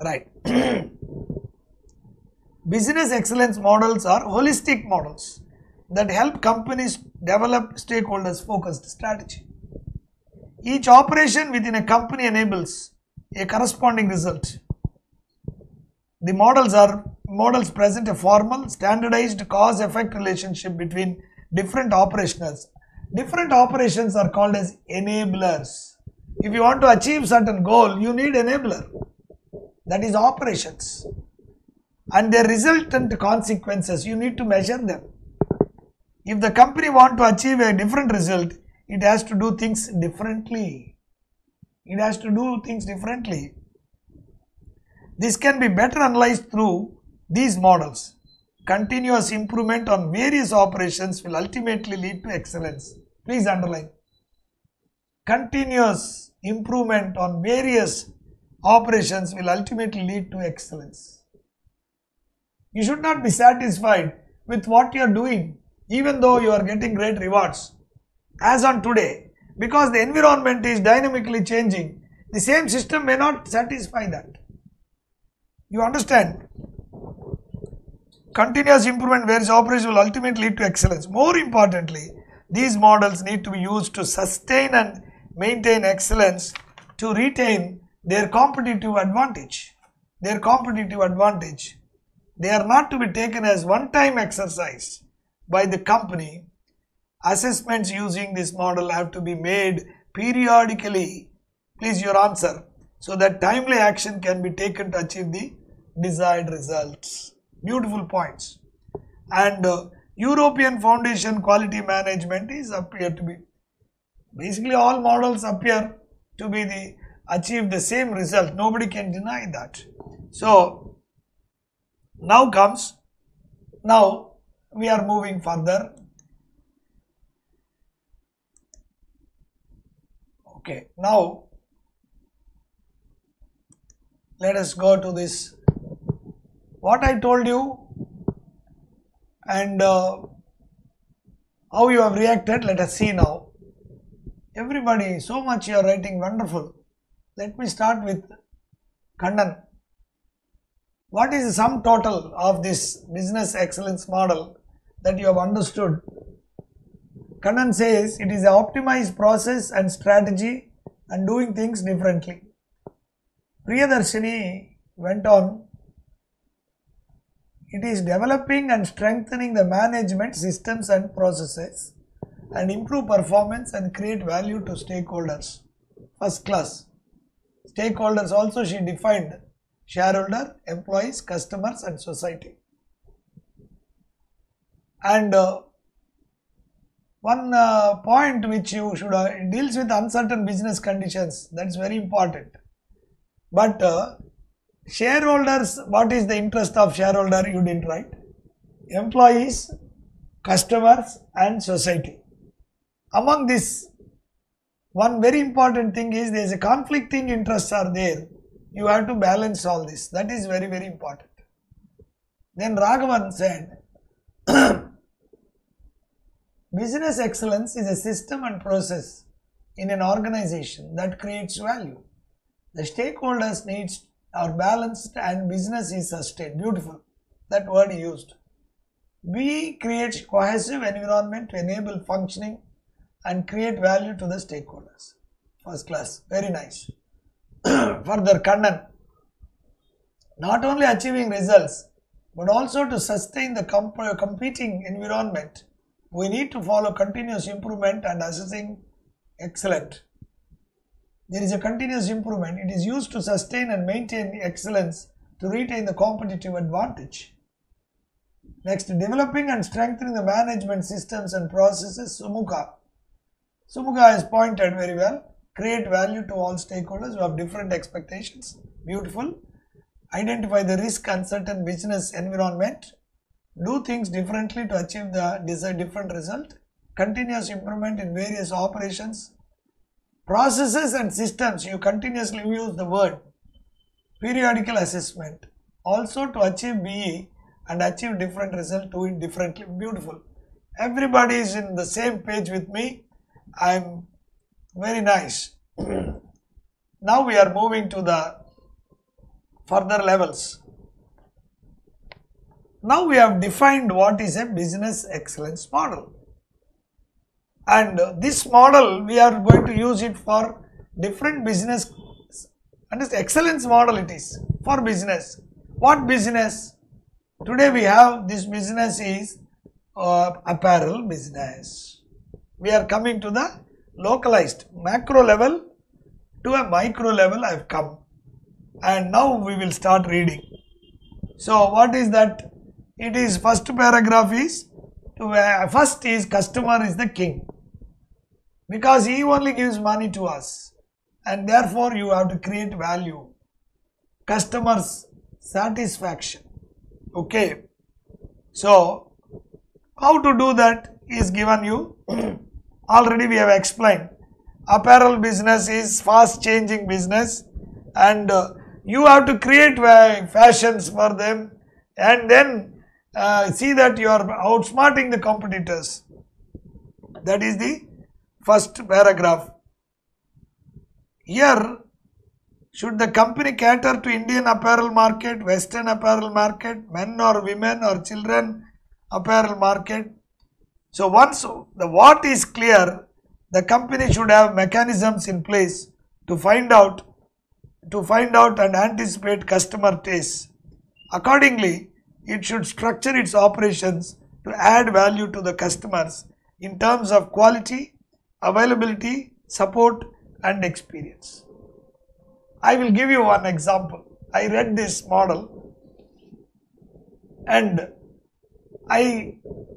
Right. Business excellence models are holistic models that help companies develop stakeholders focused strategy. Each operation within a company enables a corresponding result. The models present a formal, standardized cause-effect relationship between different operations. Different operations are called as enablers. If you want to achieve certain goal, you need enabler. That is operations. And their resultant consequences, you need to measure them. If the company want to achieve a different result, it has to do things differently. It has to do things differently. This can be better analyzed through these models. Continuous improvement on various operations will ultimately lead to excellence. Please underline. Continuous improvement on various operations will ultimately lead to excellence. You should not be satisfied with what you are doing, even though you are getting great rewards. As on today, because the environment is dynamically changing, the same system may not satisfy that. You understand? Continuous improvement various operations will ultimately lead to excellence. More importantly, these models need to be used to sustain and maintain excellence to retain their competitive advantage. Their competitive advantage. They are not to be taken as one-time exercise by the company. Assessments using this model have to be made periodically. Please your answer, so that timely action can be taken to achieve the desired results. Beautiful points. And European Foundation Quality Management is appear to be, basically all models appear to be achieve the same result. Nobody can deny that. So now we are moving further. Okay, now let us go to this, what I told you and how you have reacted. Let us see now. Everybody, so much you are writing, wonderful. Let me start with Kannan. What is the sum total of this business excellence model that you have understood? Kannan says it is an optimized process and strategy and doing things differently. Priyadarshini went on, it is developing and strengthening the management systems and processes and improve performance and create value to stakeholders. First class. Stakeholders also she defined: shareholder, employees, customers and society. And one point which you should deals with uncertain business conditions, that is very important. But shareholders, what is the interest of shareholder? You didn't write. Employees, customers and society. Among this, one very important thing is there is a conflicting interests are there. You have to balance all this. That is very, very important. Then Raghavan said, business excellence is a system and process in an organization that creates value. The stakeholders' needs are balanced and business is sustained. Beautiful. That word he used. B creates cohesive environment to enable functioning and create value to the stakeholders. First class. Very nice. Further, Kannan. Not only achieving results, but also to sustain the competing environment, we need to follow continuous improvement and assessing excellent. There is a continuous improvement. It is used to sustain and maintain excellence to retain the competitive advantage. Next, developing and strengthening the management systems and processes. Sumukha. Sumukha has pointed very well. Create value to all stakeholders who have different expectations. Beautiful. Identify the risk and certain business environment. Do things differently to achieve the desired different result. Continuous improvement in various operations. Processes and systems, you continuously use the word. Periodical assessment. Also to achieve BE and achieve different result, do it differently. Beautiful. Everybody is in the same page with me. I am very nice. Now we are moving to the further levels. Now we have defined what is a business excellence model. And this model, we are going to use it for different business, and this excellence model it is for business. What business? Today we have this business is apparel business. We are coming to the localized macro level to a micro level I have come. And now we will start reading. So what is that? It is first paragraph is, first is customer is the king. Because he only gives money to us. And therefore you have to create value. Customers satisfaction. Okay. So how to do that is given you. Already we have explained. Apparel business is fast changing business, and you have to create fashions for them, and then see that you are outsmarting the competitors. That is the first paragraph. Here, should the company cater to Indian apparel market, Western apparel market, men or women or children apparel market? So once the what is clear, the company should have mechanisms in place to find out and anticipate customer tastes. Accordingly, it should structure its operations to add value to the customers in terms of quality, availability, support and experience. I will give you one example. I read this model and I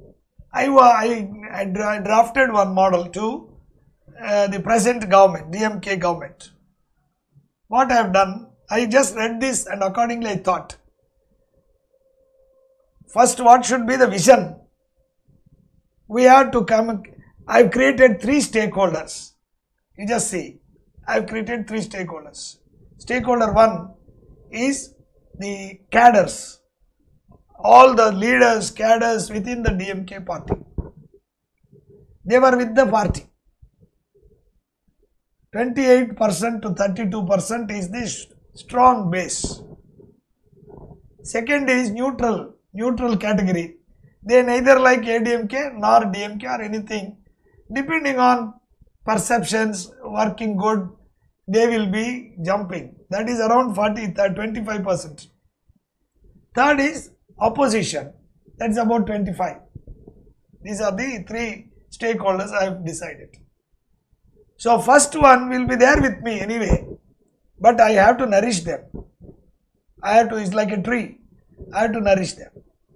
drafted one model to the present government, DMK government. What I have done, I just read this and accordingly I thought. First, what should be the vision? We have to come, I have created 3 stakeholders. You just see, I have created 3 stakeholders. Stakeholder 1 is the cadres, all the leaders, cadres within the DMK party. They were with the party. 28% to 32% is the strong base. Second is neutral category. They neither like ADMK nor DMK or anything. Depending on perceptions, working good, they will be jumping. That is around 25%. Third is opposition. That is about 25. These are the 3 stakeholders I have decided. So first one will be there with me anyway, but I have to nourish them. It's like a tree. I have to nourish them.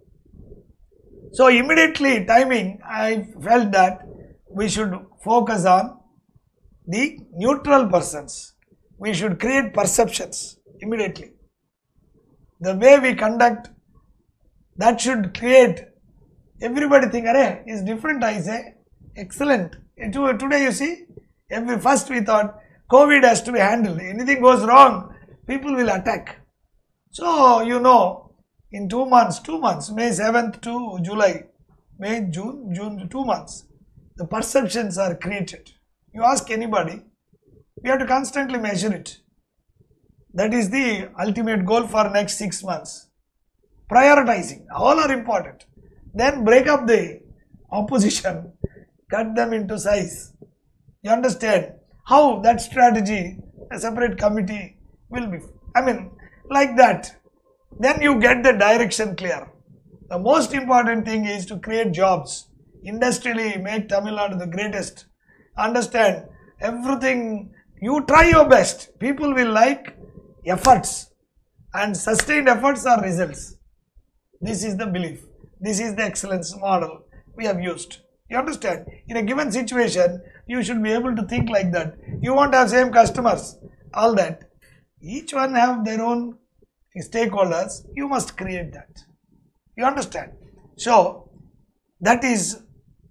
So immediately timing, I felt that we should focus on the neutral persons. We should create perceptions immediately. The way we conduct, that should create, everybody think, arey, is different, I say, excellent. Today you see, first we thought COVID has to be handled. Anything goes wrong, people will attack. So, you know, in 2 months, May 7th to July, May, June, 2 months, the perceptions are created. You ask anybody, we have to constantly measure it. That is the ultimate goal for next 6 months. Prioritizing, all are important. Then break up the opposition, cut them into size. You understand how that strategy, a separate committee will be, like that. Then you get the direction clear. The most important thing is to create jobs. Industrially make Tamil Nadu the greatest. Understand everything, you try your best. People will like efforts, and sustained efforts are results. This is the belief. This is the excellence model we have used. You understand? In a given situation, you should be able to think like that. You won't have same customers, all that. Each one have their own stakeholders. You must create that. You understand? So, that is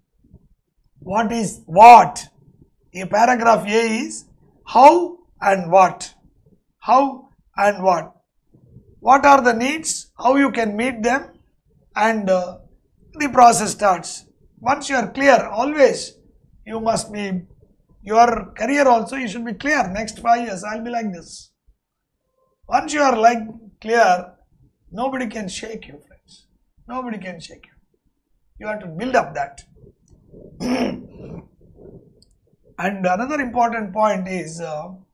what is what. A paragraph A is how and what. How and what. What are the needs? How you can meet them? And the process starts. Once you are clear, always you must be, your career also you should be clear. Next 5 years I will be like this. Once you are like clear, nobody can shake you, friends. Nobody can shake you. You have to build up that. And another important point is